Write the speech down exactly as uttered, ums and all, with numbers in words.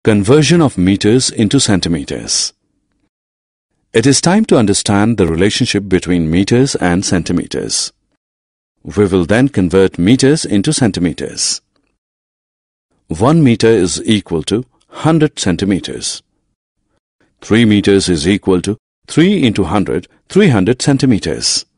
Conversion of meters into centimeters. It is time to understand the relationship between meters and centimeters. We will then convert meters into centimeters. one meter is equal to one hundred centimeters. three meters is equal to three into one hundred, three hundred centimeters.